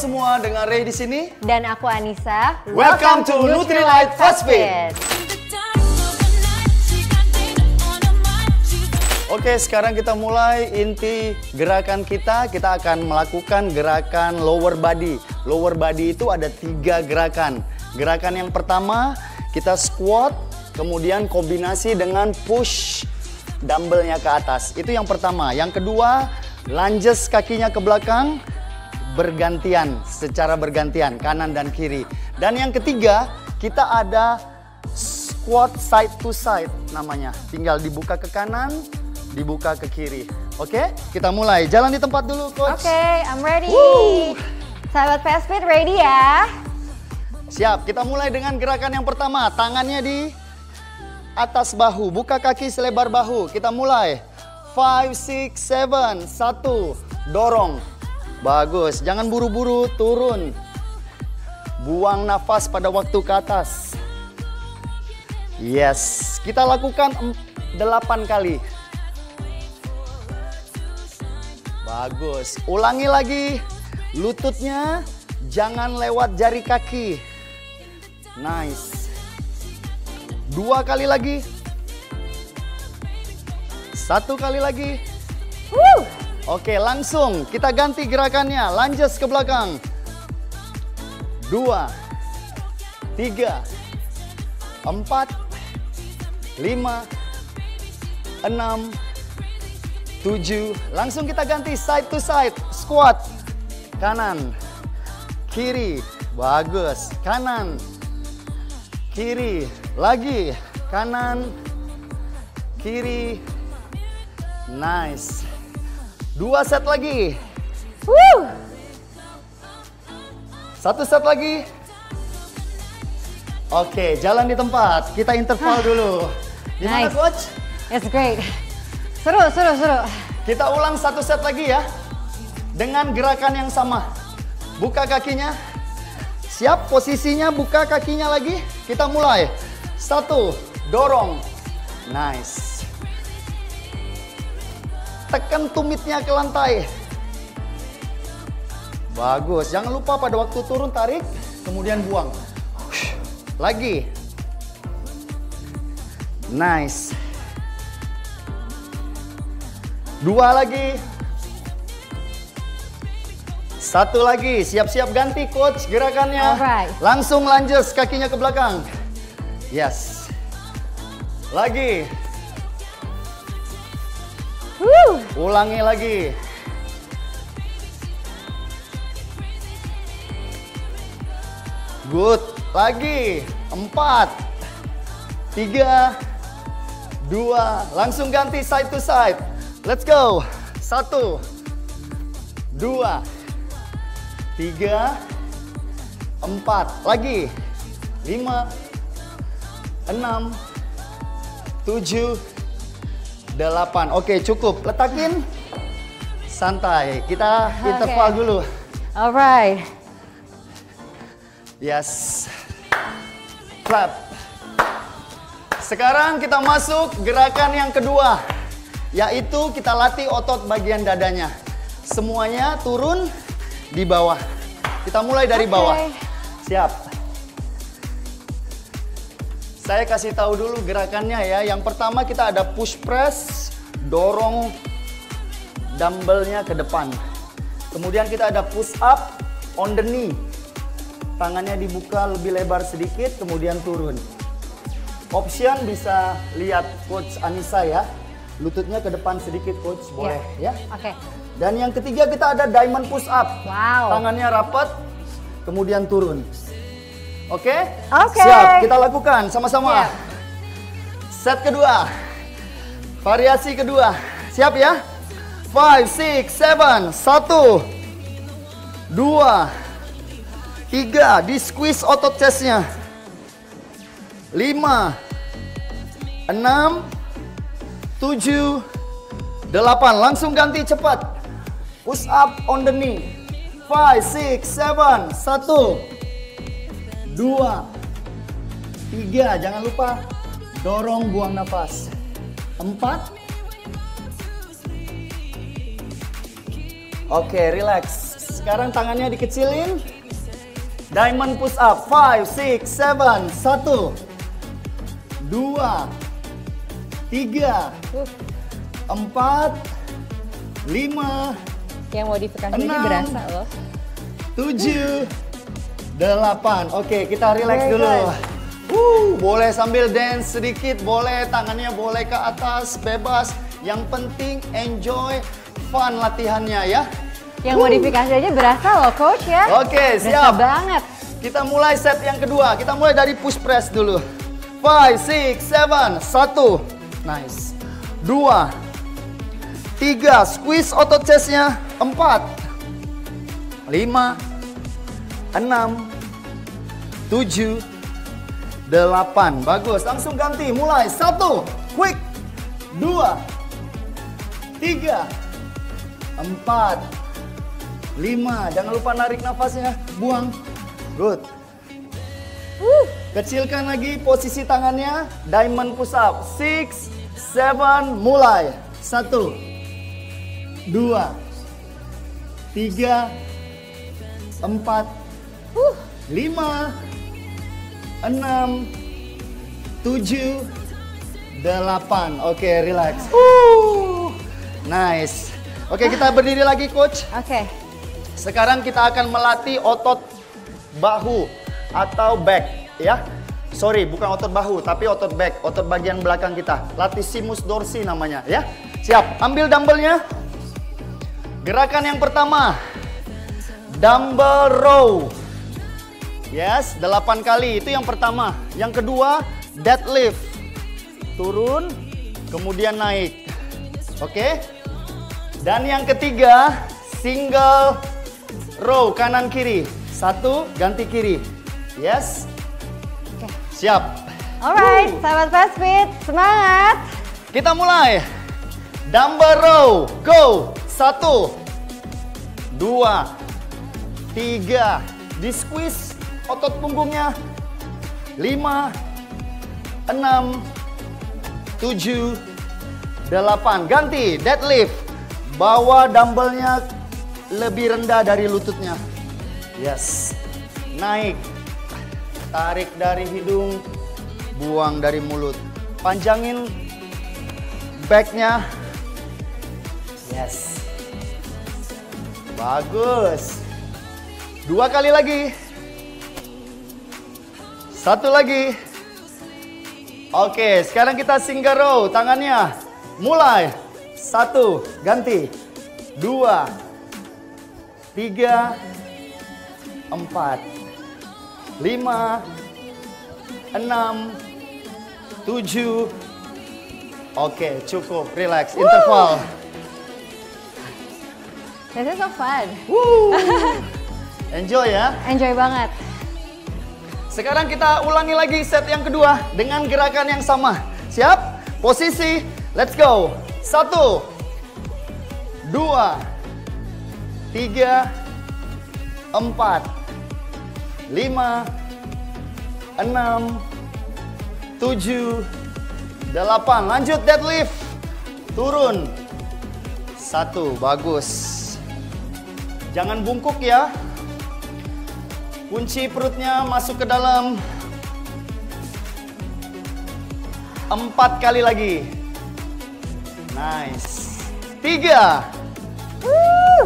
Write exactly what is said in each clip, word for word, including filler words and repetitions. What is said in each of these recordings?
semua, dengan Ray di sini. Dan aku Anissa. Welcome, Welcome to Nutrilite Fast Fit. Oke, sekarang kita mulai inti gerakan kita. Kita akan melakukan gerakan lower body. Lower body itu ada tiga gerakan. Gerakan yang pertama, kita squat, kemudian kombinasi dengan push dumbbellnya ke atas. Itu yang pertama. Yang kedua, lunges kakinya ke belakang, bergantian, secara bergantian, kanan dan kiri. Dan yang ketiga, kita ada squat side to side namanya. Tinggal dibuka ke kanan, dibuka ke kiri. Oke, kita mulai. Jalan di tempat dulu, Coach. Oke, I'm ready. Woo! Sahabat Fast Fit, ready ya? Siap, kita mulai dengan gerakan yang pertama. Tangannya di atas bahu, buka kaki selebar bahu. Kita mulai. five, six, seven. Satu, dorong. Bagus, jangan buru-buru, turun. Buang nafas pada waktu ke atas. Yes, kita lakukan delapan kali. Bagus, ulangi lagi. Lututnya jangan lewat jari kaki. Nice. Dua kali lagi. Satu kali lagi. Woo! Oke, langsung kita ganti gerakannya. Lunges ke belakang. Dua, tiga, empat, lima, enam, tujuh. Langsung kita ganti side to side. Squat. Kanan. Kiri. Bagus. Kanan. Kiri. Lagi. Kanan. Kiri. Nice. Dua set lagi. Woo! Satu set lagi. Oke, jalan di tempat. Kita interval dulu. Gimana, Nice. Coach? It's great. Seru, seru, seru. Kita ulang satu set lagi ya. Dengan gerakan yang sama. Buka kakinya. Siap, posisinya buka kakinya lagi. Kita mulai. Satu, dorong. Nice. Tekan tumitnya ke lantai. Bagus. Jangan lupa pada waktu turun tarik, kemudian buang. Lagi. Nice. Dua lagi. Satu lagi. Siap-siap ganti, Coach, gerakannya. Alright. Langsung lunges kakinya ke belakang. Yes. Lagi. Woo! Ulangi lagi. Good. Lagi. Empat. Tiga. Dua. Langsung ganti side to side. Let's go. Satu. Dua. Tiga. Empat. Lagi. Lima. Enam. Tujuh. Delapan. Oke, cukup. Letakin. Santai. Kita interval Oke. dulu. Alright. Yes. Clap. Sekarang kita masuk gerakan yang kedua. Yaitu kita latih otot bagian dadanya. Semuanya turun di bawah. Kita mulai dari Oke. bawah. Siap. Saya kasih tahu dulu gerakannya ya. Yang pertama kita ada push press, dorong dumbbellnya ke depan. Kemudian kita ada push up on the knee. Tangannya dibuka lebih lebar sedikit, kemudian turun. Option bisa lihat Coach Anissa ya. Lututnya ke depan sedikit, Coach, boleh ya. Oke. Dan yang ketiga kita ada diamond push up. Wow. Tangannya rapat, kemudian turun. Oke? Oke. Siap, kita lakukan sama-sama. Siap. Set kedua. Variasi kedua. Siap ya? five, six, seven. Satu. Dua. Tiga. Di squeeze otot chestnya. Lima. Enam. Tujuh. Delapan. Langsung ganti cepat. Push up on the knee. Five, six, seven. Satu. Dua. Tiga. Jangan lupa dorong, buang nafas. Empat. Oke, relax. Sekarang tangannya dikecilin. Diamond push up. five, six, seven. Satu. Dua. Tiga. Uh. Empat. Lima. Yang modifikasi ini Enam. berasa loh. Tujuh. Delapan. Oke, kita relax Very dulu. good. Uh, boleh sambil dance sedikit, boleh tangannya boleh ke atas, bebas. Yang penting enjoy, fun latihannya ya. Yang Uh. modifikasi aja berasa loh coach ya. Oke, Berasa siap. banget. Kita mulai set yang kedua. Kita mulai dari push press dulu. five, six, seven. Satu. Nice. Dua. Tiga. Squeeze otot chestnya. Empat. Lima. Enam. Tujuh. Delapan. Bagus. Langsung ganti. Mulai. Satu. Quick. Dua. Tiga. Empat. Lima. Jangan lupa narik nafasnya. Buang. Good. Uh. Kecilkan lagi posisi tangannya. Diamond push up. Six, seven, mulai. Satu, dua, tiga, empat, Uh. lima, enam, tujuh, delapan. Oke, relax. Uh. Nice. Oke, kita berdiri lagi, coach. Oke. Sekarang kita akan melatih otot bahu atau back. Ya, sorry, bukan otot bahu, tapi otot back, otot bagian belakang kita. Latissimus dorsi namanya, ya. Siap, ambil dumbbellnya. Gerakan yang pertama, dumbbell row. Yes, delapan kali, itu yang pertama. Yang kedua, deadlift. Turun, kemudian naik. Oke. Dan yang ketiga, single row, kanan kiri. Satu, ganti kiri. Yes. Siap. Alright, Woo. sahabat Fastfit, semangat. Kita mulai. Dumbbell row, go. Satu, dua, tiga. Di squeeze otot punggungnya. Lima, enam, tujuh, delapan. Ganti, deadlift. Bawa dumbbellnya lebih rendah dari lututnya. Yes. Naik. Tarik dari hidung, buang dari mulut. Panjangin backnya. Yes. Bagus. Dua kali lagi. Satu lagi. Oke, sekarang kita single row. Tangannya. Mulai. Satu, ganti. Dua. Tiga. Empat. Lima, enam, tujuh. Oke, cukup. Relax. Interval. This is so fun. Woo. Enjoy ya. Enjoy banget. Sekarang kita ulangi lagi set yang kedua dengan gerakan yang sama. Siap? Posisi. Let's go. Satu, dua, tiga, empat, lima, enam, tujuh, delapan. Lanjut deadlift. Turun. Satu, bagus. Jangan bungkuk ya. Kunci perutnya masuk ke dalam. Empat kali lagi. Nice. Tiga. Woo.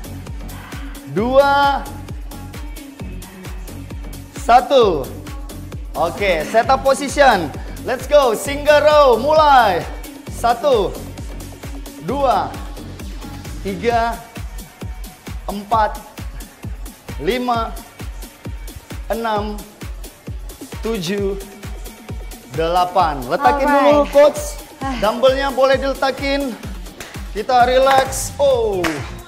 Dua. Satu. Oke, setup position. Let's go. Single row. Mulai. Satu. Dua. Tiga. Empat. Lima. Enam. Tujuh. Delapan. Letakin Alright. dulu, coach. Dumbbellnya boleh diletakin. Kita relax. Oh.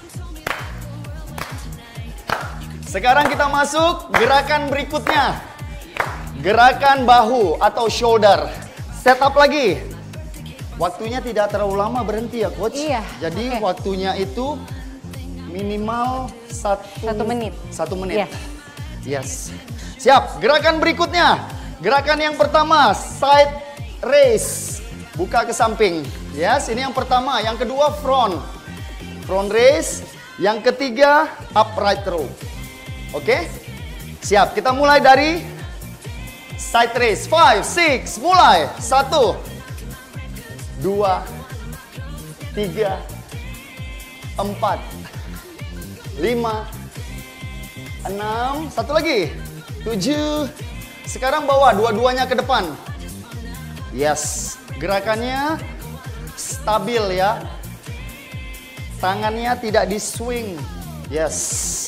Sekarang kita masuk gerakan berikutnya. Gerakan bahu atau shoulder. Setup lagi. Waktunya tidak terlalu lama berhenti ya, coach. Iya, Jadi oke. waktunya itu minimal satu, Satu menit. Satu menit. Iya. Yes. Siap. Gerakan berikutnya. Gerakan yang pertama, side raise. Buka ke samping. Yes, ini yang pertama. Yang kedua, front. Front raise. Yang ketiga, upright row. Oke? Siap, kita mulai dari side raise. Five, six, mulai. Satu, dua, tiga, empat, lima, enam, satu lagi, tujuh. Sekarang bawa dua-duanya ke depan. Yes, gerakannya stabil ya. Tangannya tidak di swing. Yes.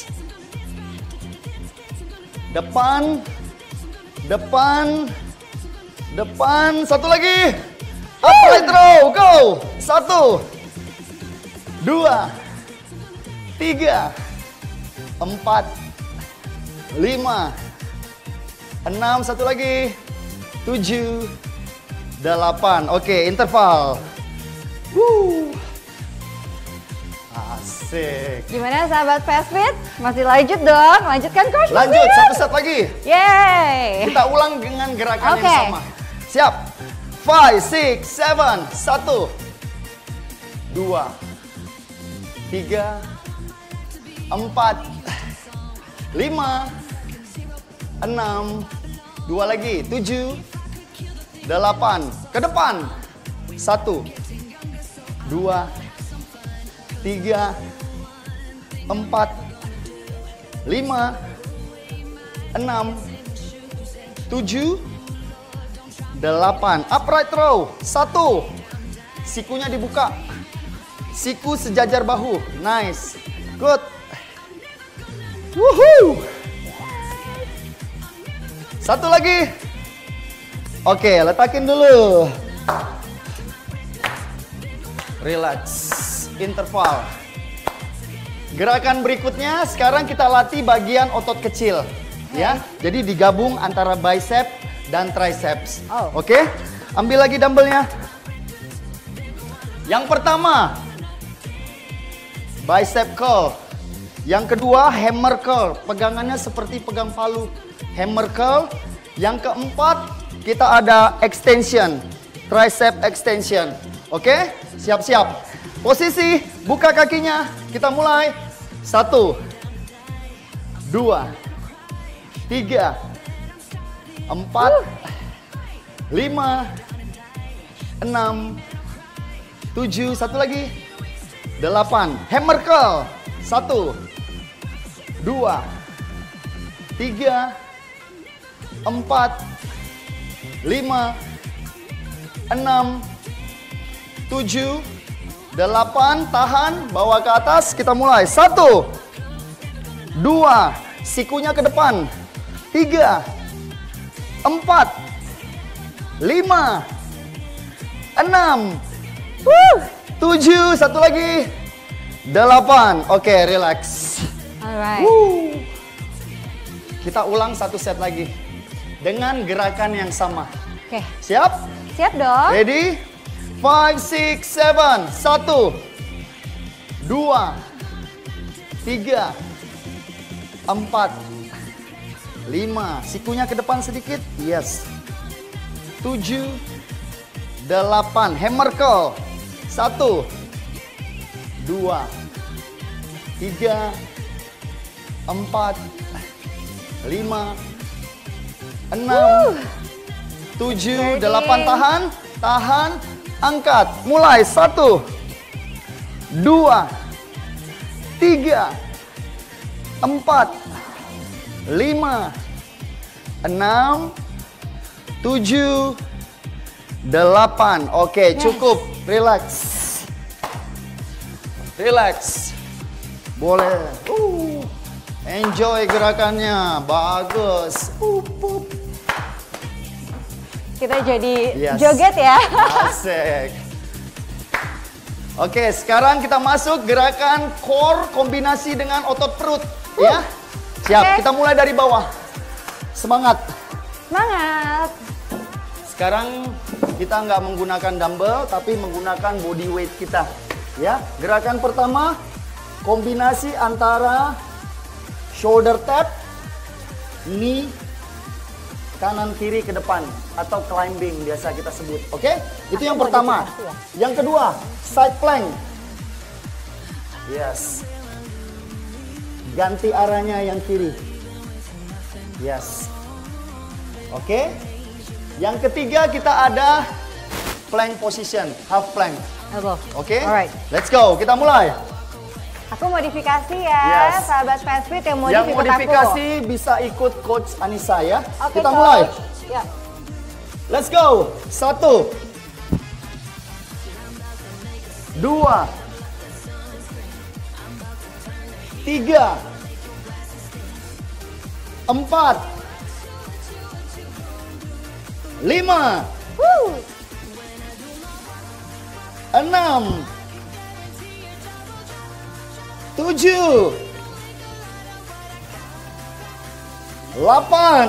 Depan, depan, depan. Satu lagi. Upright row, go. Satu, dua, tiga, empat, lima, enam. Satu lagi, tujuh, delapan. Oke, interval. Woo. Asik. Gimana sahabat Fastfit? Masih lanjut dong, lanjutkan coach. Lanjut, satu set lagi. Yeay. Kita ulang dengan gerakan Oke. yang sama. Siap. Five, six, seven. Satu, dua, tiga, empat, lima, enam, dua lagi, tujuh, delapan. Ke depan. Satu, dua, tiga, empat, lima, enam, tujuh, delapan. Upright row. Satu. Sikunya dibuka. Siku sejajar bahu. Nice. Good. Woohoo. Satu lagi. Oke, letakin dulu. Relax. Interval. Gerakan berikutnya sekarang kita latih bagian otot kecil, ya. Jadi digabung antara bicep dan triceps. Oh. Oke? Ambil lagi dumbbellnya. Yang pertama, bicep curl. Yang kedua, hammer curl. Pegangannya seperti pegang palu. Hammer curl. Yang keempat, kita ada extension, tricep extension. Oke? Siap-siap. Posisi, buka kakinya. Kita mulai. Satu, dua, tiga, empat, lima, enam, tujuh, satu lagi, delapan. Hammer curl. Satu, dua, tiga, empat, lima, enam, tujuh, delapan, tahan, bawa ke atas, kita mulai. Satu, dua, sikunya ke depan. Tiga, empat, lima, enam, tujuh, satu lagi, delapan. Oke, relax. Alright. Woo. Kita ulang satu set lagi dengan gerakan yang sama. Oke, Siap? siap dong. Ready? Five, six, seven. Satu, dua, tiga, empat, lima. Sikunya ke depan sedikit. Yes. Tujuh, delapan. Hammer curl. Satu, dua, tiga, empat, lima, enam, tujuh, delapan. Tahan, tahan. Angkat, mulai. Satu, dua, tiga, empat, lima, enam, tujuh, delapan. Oke, cukup. Relax. Relax. Boleh. Uh, enjoy gerakannya. Bagus. Uh, uh. Kita jadi Yes. joget ya. Asik. Oke, sekarang kita masuk gerakan core kombinasi dengan otot perut, ya. Siap, Oke. kita mulai dari bawah. Semangat. Semangat. Sekarang kita nggak menggunakan dumbbell, tapi menggunakan body weight kita, ya. Gerakan pertama, kombinasi antara shoulder tap, knee, kanan kiri ke depan atau climbing biasa kita sebut. Oke? Itu yang pertama. Yang kedua, side plank. Yes. ganti arahnya yang kiri. Yes. Oke. Yang ketiga kita ada plank position, half plank. Elbow. Oke. Alright. Let's go. Kita mulai. Aku modifikasi ya, Yes. sahabat Fast Fit yang mau Yang ikut modifikasi aku. bisa ikut Coach Anissa ya. Oke, Kita Coach. mulai. Ya. Let's go. Satu. Dua. Tiga. Empat. Lima. Woo. Enam. Tujuh. Delapan.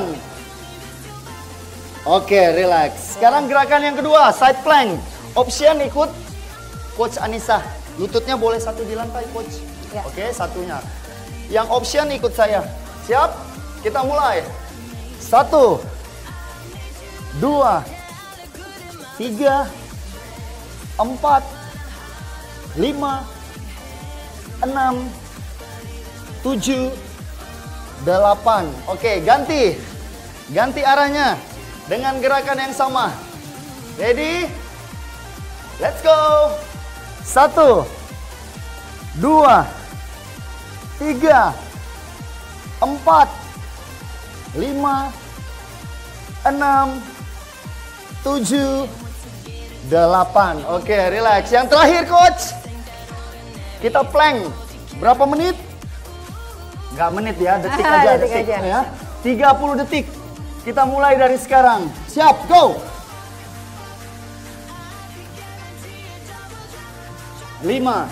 Oke, relax. Sekarang gerakan yang kedua, side plank. Option ikut Coach Anissa. Lututnya boleh satu di lantai, Coach. Ya. Oke, satunya. Yang option ikut saya. Siap? Kita mulai. Satu. Dua. Tiga. Empat. Lima. Enam. Tujuh. Delapan. Oke, ganti. Ganti arahnya. Dengan gerakan yang sama. Ready? Let's go. Satu. Dua. Tiga. Empat. Lima. Enam. Tujuh. Delapan. Oke, relax. Yang terakhir, Coach. Kita plank. Berapa menit? Nggak menit ya, detik aja. Detik detik aja. ya. tiga puluh detik. Kita mulai dari sekarang. Siap, go! Lima.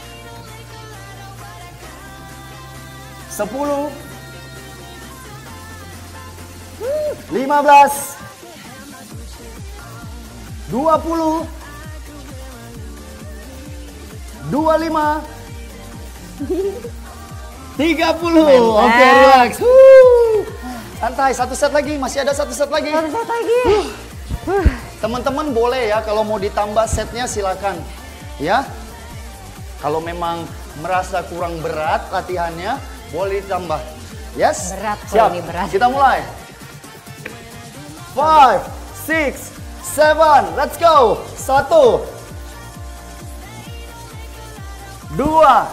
Sepuluh. Lima belas. Dua puluh. Dua lima. Tiga puluh. Oke, relax. Huh. Santai, satu set lagi. Masih ada satu set lagi. Satu set lagi. Teman-teman boleh ya, kalau mau ditambah setnya silakan. Ya. Kalau memang merasa kurang berat latihannya, boleh ditambah. Yes? Berat kalau Siap. ini berat. Kita mulai. Five, six, seven, let's go. Satu. Dua.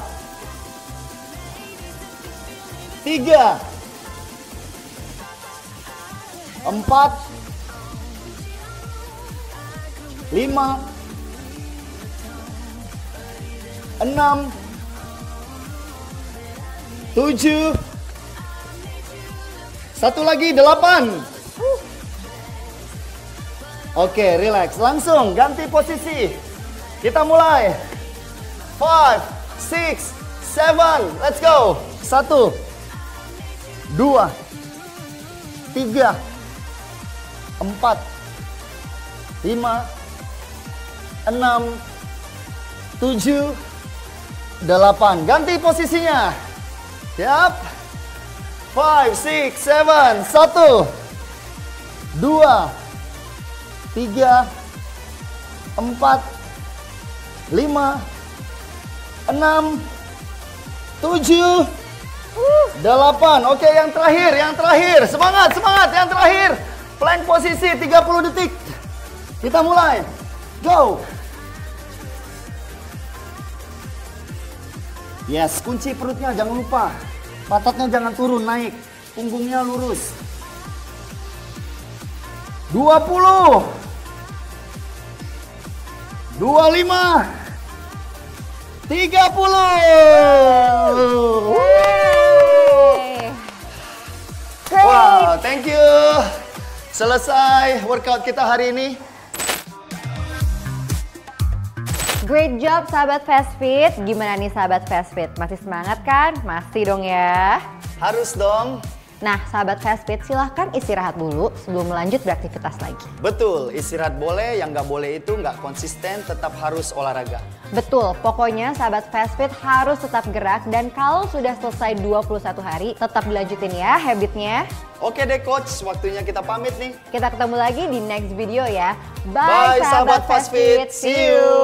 Tiga. Empat. Lima. Enam. Tujuh. Satu lagi, delapan. Oke, relax. Langsung ganti posisi. Kita mulai. Five, six, seven, let's go. Satu. Dua. Tiga. Empat. Lima. Enam. Tujuh. Delapan. Ganti posisinya. Siap. Five, six, seven. Satu. Dua. Tiga. Empat. Lima. Enam. Tujuh. Delapan. Oke, yang terakhir, yang terakhir. Semangat, semangat. Yang terakhir. Plank posisi tiga puluh detik. Kita mulai. Go. Yes, kunci perutnya jangan lupa. Patotnya jangan turun, naik. Punggungnya lurus. dua puluh. dua puluh lima. tiga puluh. Great. Wow, thank you. Selesai workout kita hari ini. Great job sahabat Fast Fit. Gimana nih sahabat Fast Fit? Masih semangat kan? Masih dong ya. Harus dong. Nah sahabat Fast Fit silahkan istirahat dulu sebelum melanjut beraktivitas lagi. Betul, istirahat boleh, yang nggak boleh itu nggak konsisten, tetap harus olahraga. Betul, pokoknya sahabat Fast Fit harus tetap gerak dan kalau sudah selesai dua puluh satu hari tetap dilanjutin ya habitnya. Oke deh Coach, waktunya kita pamit nih. Kita ketemu lagi di next video ya. Bye, sahabat Fast Fit. See you.